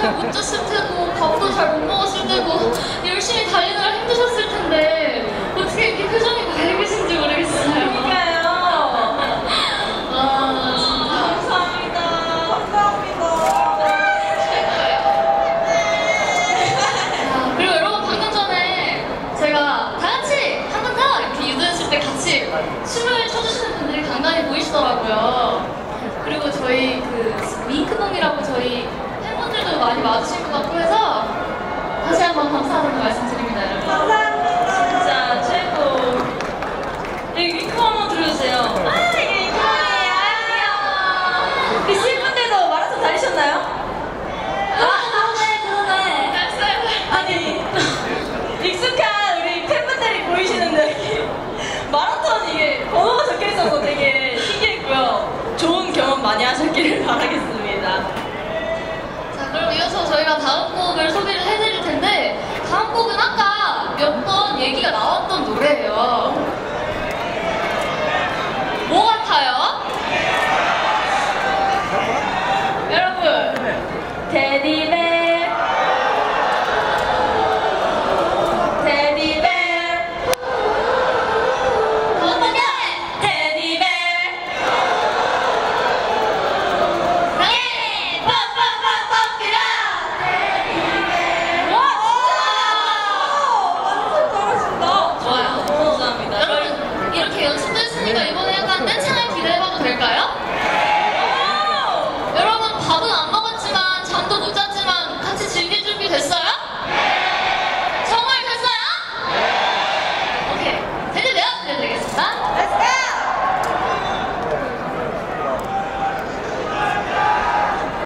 잘 못 잤을 테고 밥도 잘 못 먹었을 테고 열심히 달리느라 힘드셨을 텐데 어떻게 이렇게 표정이 밝으신지 모르겠어요. 그러니까요. 감사합니다. 그리고 여러분 방금 전에 제가 다 같이 한 번 더 이렇게 유도했을 때 같이 춤을 춰주시는 분들이 간간히 보이시더라고요. 그리고 저희 그 윙크동이라고 저희 팬분들도 많이 와주신 것 같고 해서 다시 한번 감사하다는 말씀드립니다, 여러분. 감사합니다. 진짜 최고. 여기 윙크 한번 들어주세요. 아, 이게 윙크동이에요. 안녕. 우리 신분들도 마라톤 다니셨나요? 그러네. 아니, 익숙한 우리 팬분들이 보이시는데 마라톤 이게 번호가 적혀 있어서 되게 신기했고요. 좋은 경험 많이 하셨기를 바라겠습니다. 자, 그럼 이어서 저희가 다음 곡을 소개를 해드릴 텐데 다음 곡은 아까 몇 번 얘기가 나왔던 노래예요. 뭐 같아요? 여러분, 테디베어. 이렇게 연습도 했으니까 이번